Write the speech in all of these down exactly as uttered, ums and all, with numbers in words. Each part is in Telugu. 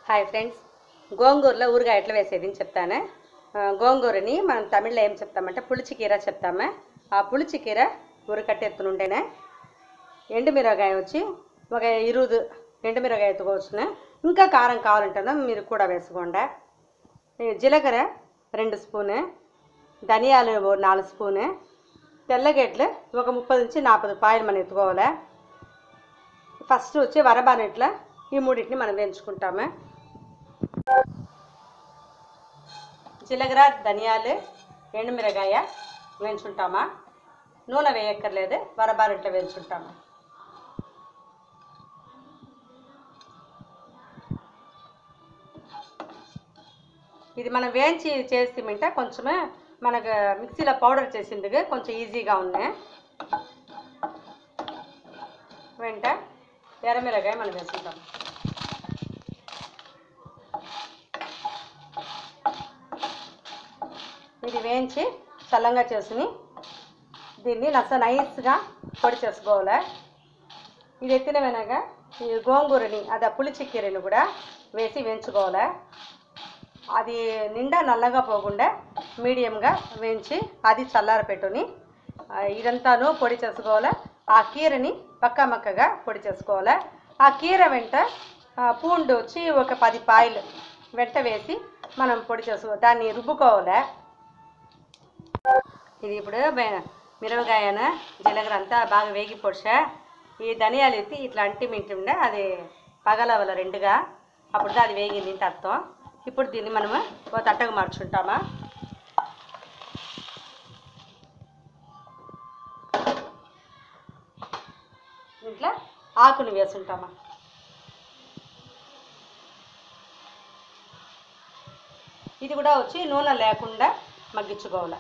హాయ్ ఫ్రెండ్స్, గోంగూరలో ఊరగాయ ఎట్లా వేసేది అని చెప్తాను. గోంగూరని మనం తమిళ్లో ఏం చెప్తామంటే పులిచికీర చెప్తాము. ఆ పులిచికీర ఊరకట్ట ఎత్తునుంటేనే ఎండుమిరగాయ వచ్చి ఒక ఇరువదు ఎండుమిరగాయ ఎత్తుకోవచ్చునే. ఇంకా కారం కావాలంటేనో మీరు కూడా వేసుకోండి. జీలకర్ర రెండు స్పూను, ధనియాలు నాలుగు స్పూను, తెల్లగడ్డలు ఒక ముప్పై నుంచి నలభై పాయలు మనం ఎత్తుకోవాలి. ఫస్ట్ వచ్చి వరబానెట్ల ఈ మూడింటిని మనం వేయించుకుంటాము. జీలకర్ర, ధనియాలు, ఎండుమిరగాయ వేయించుకుంటామా. నూనె వేయక్కర్లేదు, వరబానెట్ల వేయించుకుంటాము. ఇది మనం వేయించి చేసిమంటే కొంచెమే మనకు మిక్సీలో పౌడర్ చేసిందుకు కొంచెం ఈజీగా ఉన్నాయి. వెంట ఎర్రమిరగాయ మనం వేసుకుంటాం. ఇది వేయించి చల్లంగా చేసుకుని దీన్ని నచ్చ నైస్గా పొడి చేసుకోవాలి. ఇది ఎత్తిన వెనక ఈ గోంగూరని అదే పులిచిక్కీరని కూడా వేసి వేయించుకోవాలి. అది నిండా నల్లగా పోకుండా మీడియంగా వేయించి అది చల్లార పెట్టుని ఇదంతాను పొడి చేసుకోవాలి. ఆ కీరని పక్క మక్కగా పొడి చేసుకోవాలి. ఆ కీర వెంట పూండు వచ్చి ఒక పది పాయలు వెంట వేసి మనం పొడి చేసుకోవాలి, దాన్ని రుబ్బుకోవాలి. ఇది ఇప్పుడు మిరపకాయన జీలకర్ర అంతా బాగా వేగి పొడిచా ఈ ధనియాలు ఎత్తి ఇట్లా అంటి మింటుండే అది పగలవల రెండుగా, అప్పుడు అది వేగింది ఇంత అర్థం. ఇప్పుడు దీన్ని మనము ఓ తట్టకు మార్చుకుంటామా. ఇంట్లో ఆకుని వేసుకుంటామా. ఇది కూడా వచ్చి నూనె లేకుండా మగ్గించుకోవాలి.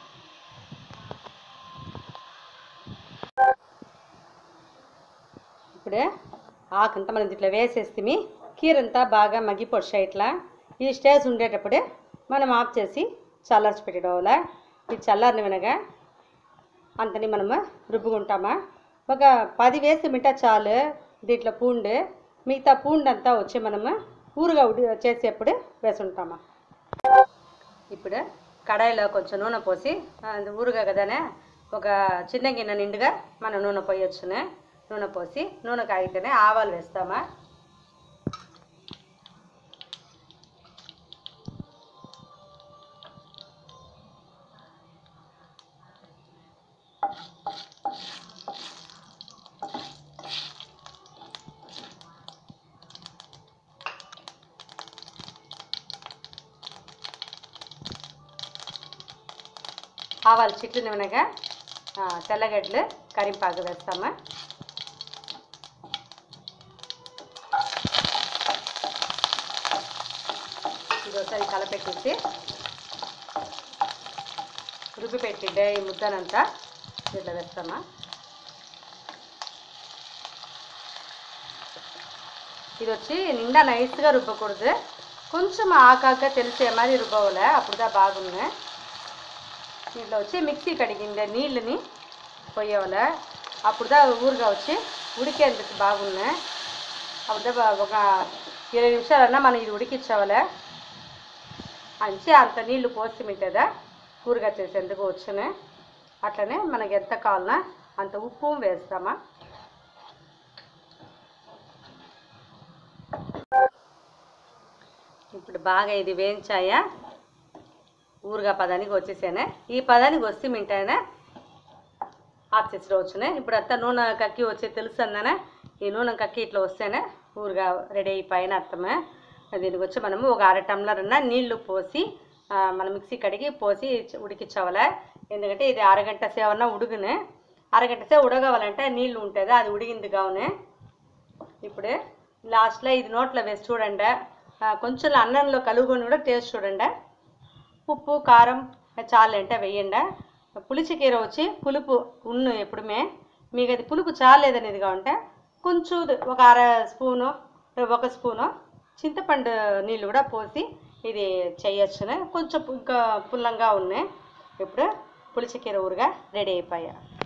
ఇప్పుడే ఆకంతా మనం ఇట్లా వేసేస్తే కీరంతా బాగా మగ్గిపోడ్చాయి. ఇట్లా ఈ స్టేజ్ ఉండేటప్పుడే మనం ఆఫ్ చేసి చల్లార్చి పెట్టుకోవాలి. ఇది చల్లారిన వినగా అంతని మనము రుబ్బుకుంటామా. ఒక పది వేసి మిఠా చాలు దీంట్లో పూండు, మిగతా పూండు అంతా వచ్చి మనము ఊరుగా ఉడి చేసేప్పుడు వేసుకుంటామా. ఇప్పుడు కడాయిలో కొంచెం నూనె పోసి ఊరుగా కదానే ఒక చిన్న గిన్నె నిండుగా మనం నూనె పోయొచ్చునే. నూనె పోసి నూనె కాగితేనే ఆవాలు వేస్తామా. ఆవాలు చిట్లు నూనెగా తెల్లగడ్డలు కరింపాకు వేస్తామా. ఇది ఒకసారి కలపెట్టేసి రుబ్బి పెట్టిండే ఈ ముద్దనంతా ఇట్లా వేస్తామా. ఇది వచ్చి నిండా నైస్గా రుబ్బకూడదు, కొంచెం ఆకాగా తెలిసే మరి రుబ్బవాలి, అప్పుడుదా బాగున్నాయి. దీంట్లో వచ్చి మిక్సీ కడిగిండే నీళ్ళని పోయేవాళ్ళ, అప్పుడుదా ఊరుగా వచ్చి ఉడికేందుకు బాగున్నాయి. అప్పుడుదా ఒక ఇరవై నిమిషాలన్నా మనం ఇది ఉడికించావాలి. అంచి అంత నీళ్లు పోసి మింటేదా ఊరుగా చేసేందుకు వచ్చునే. అట్లనే మనకి ఎంత కావాలన్నా అంత ఉప్పు వేస్తామా. ఇప్పుడు బాగా ఇది వేయించాయా ఊరుగా పదానికి వచ్చేసానే. ఈ పదానికి వస్తే మింటానే ఆఫ్ చేసి వచ్చునే. ఇప్పుడు అంతా నూనె కక్కి వచ్చి తెలుసు అన్నానే, ఈ నూనె కక్కి ఇట్లా వస్తేనే ఊరుగా రెడీ అయిపోయిన అర్థమే. దీనికి వచ్చి మనము ఒక అర టమ్లర్ అన్న నీళ్లు పోసి మనం మిక్సీ కడిగి పోసి ఉడికించవాలి. ఎందుకంటే ఇది అరగంట సేవన్నా ఉడుగునే. అరగంట సేవ ఉడగవాలంటే నీళ్ళు ఉంటుంది, అది ఉడిగింది కావునే. ఇప్పుడు లాస్ట్లో ఇది నోట్లో వేసి చూడండి, కొంచెం అన్నంలో కలుగుని కూడా టేస్ట్ చూడండి. ఉప్పు కారం చాలంటే వేయండి. పులిచికీర వచ్చి పులుపు ఉన్ను ఎప్పుడుమే, మీకు అది పులుపు చాలేదనేది కావంటే కొంచెం ఒక అర స్పూను ఒక స్పూను చింతపండు నీళ్ళు కూడా పోసి ఇది చేయొచ్చునే. కొంచెం ఇంకా పుల్లంగా ఉన్నాయి. ఇప్పుడు పులిచికీర ఊరుగా రెడీ అయిపోయా.